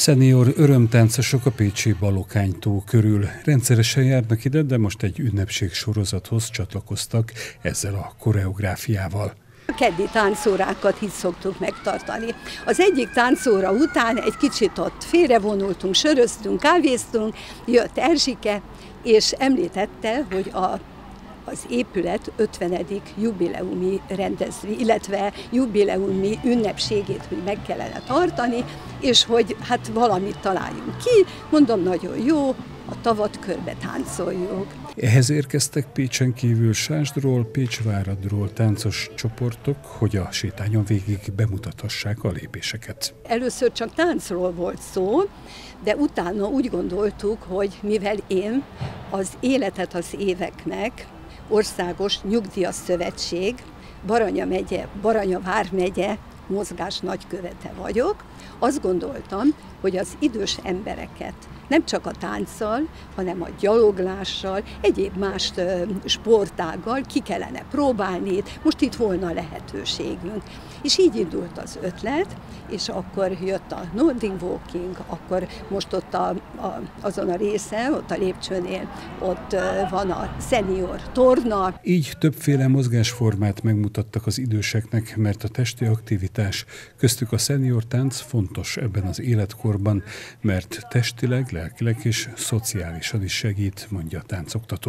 Szenior örömtáncosok a pécsi Balokánytó körül. Rendszeresen járnak ide, de most egy ünnepség sorozathoz csatlakoztak ezzel a koreográfiával. A keddi táncórákat így szoktuk megtartani. Az egyik táncóra után egy kicsit ott félrevonultunk, söröztünk, kávéztunk, jött Erzsike, és említette, hogy az épület 50. jubileumi rendezvény, illetve jubileumi ünnepségét, hogy meg kellene tartani, és hogy hát valamit találjunk ki. Mondom, nagyon jó, a tavat körbe táncoljuk. Ehhez érkeztek Pécsen kívül Sásdról, Pécsváradról táncos csoportok, hogy a sétányon végig bemutathassák a lépéseket. Először csak táncról volt szó, de utána úgy gondoltuk, hogy mivel én az Életet az éveknek Országos Nyugdíjas Szövetség, Baranya vármegye mozgás nagykövete vagyok, azt gondoltam, hogy az idős embereket nem csak a tánccal, hanem a gyaloglással, egyéb más sportággal ki kellene próbálni, most itt volna lehetőségünk. És így indult az ötlet, és akkor jött a Nordic Walking, akkor most ott azon a részen, ott a lépcsőnél, ott van a szenior torna. Így többféle mozgásformát megmutattak az időseknek, mert a testi aktivitás, köztük a szenior tánc fontos ebben az életkorban, mert testileg, lelkileg és szociálisan is segít, mondja a táncoktató.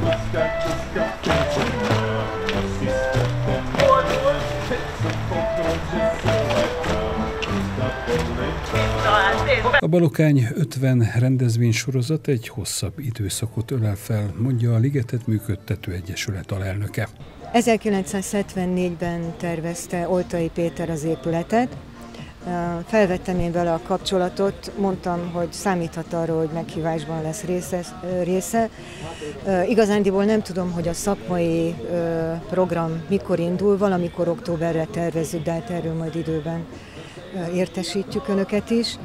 A Balokány 50 rendezvénysorozat egy hosszabb időszakot ölel fel, mondja a Ligetet működtető egyesület alelnöke. 1974-ben tervezte Oltai Péter az épületet. Felvettem én vele a kapcsolatot, mondtam, hogy számíthat arra, hogy meghívásban lesz része. Igazándiból nem tudom, hogy a szakmai program mikor indul, valamikor októberre tervezzük, de hát erről majd időben értesítjük önöket is.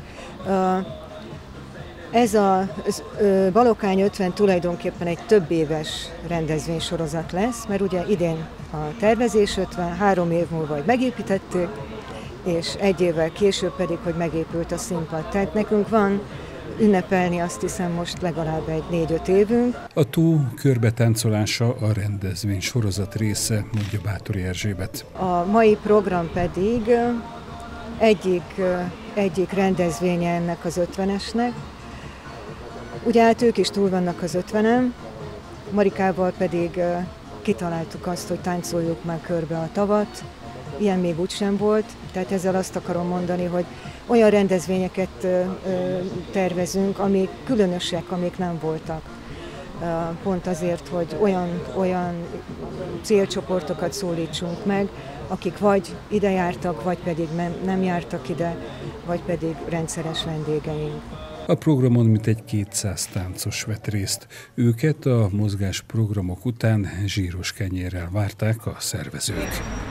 Ez a Balokány 50 tulajdonképpen egy több éves rendezvénysorozat lesz, mert ugye idén a tervezés 50, 3 év múlva hogy megépítették, és 1 évvel később pedig, hogy megépült a színpad. Tehát nekünk van ünnepelni, azt hiszem, most legalább egy 4-5 évünk. A tó körbetáncolása a rendezvény sorozat része, mondja Bátori Erzsébet. A mai program pedig egyik rendezvénye ennek az 50-esnek. Ugye hát ők is túl vannak az 50-en, Marikával pedig kitaláltuk azt, hogy táncoljuk már körbe a tavat. Ilyen még úgysem volt, tehát ezzel azt akarom mondani, hogy olyan rendezvényeket tervezünk, amik különösek, amik nem voltak. Pont azért, hogy olyan célcsoportokat szólítsunk meg, akik vagy ide jártak, vagy pedig nem jártak ide, vagy pedig rendszeres vendégeink. A programon mintegy 200 táncos vett részt. Őket a mozgásprogramok után zsíros kenyérrel várták a szervezők.